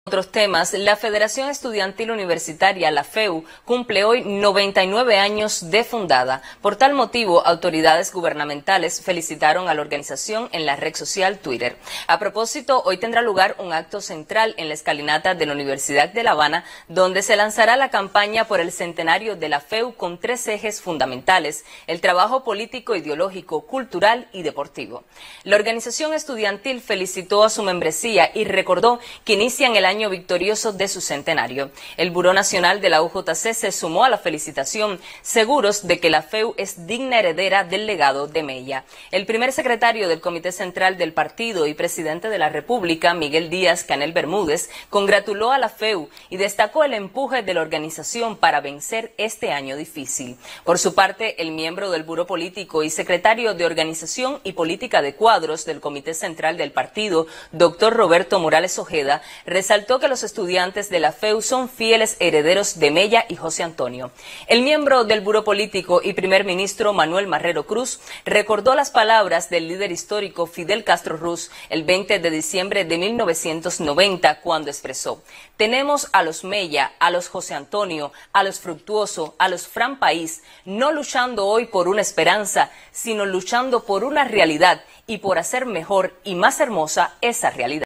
Otros temas, la Federación Estudiantil Universitaria, la FEU, cumple hoy 99 años de fundada. Por tal motivo, autoridades gubernamentales felicitaron a la organización en la red social Twitter. A propósito, hoy tendrá lugar un acto central en la escalinata de la Universidad de La Habana, donde se lanzará la campaña por el centenario de la FEU con 3 ejes fundamentales: el trabajo político, ideológico, cultural y deportivo. La organización estudiantil felicitó a su membresía y recordó que inician el año victorioso de su centenario. El Buró Nacional de la UJC se sumó a la felicitación, seguros de que la FEU es digna heredera del legado de Mella. El primer secretario del Comité Central del partido y presidente de la República, Miguel Díaz-Canel Bermúdez, congratuló a la FEU y destacó el empuje de la organización para vencer este año difícil. Por su parte, el miembro del Buró Político y secretario de Organización y Política de Cuadros del Comité Central del partido, doctor Roberto Morales Ojeda, resaltó que los estudiantes de la FEU son fieles herederos de Mella y José Antonio. El miembro del Buró Político y primer ministro Manuel Marrero Cruz recordó las palabras del líder histórico Fidel Castro Ruz el 20 de diciembre de 1990, cuando expresó: tenemos a los Mella, a los José Antonio, a los Fructuoso, a los Fran País, no luchando hoy por una esperanza, sino luchando por una realidad y por hacer mejor y más hermosa esa realidad.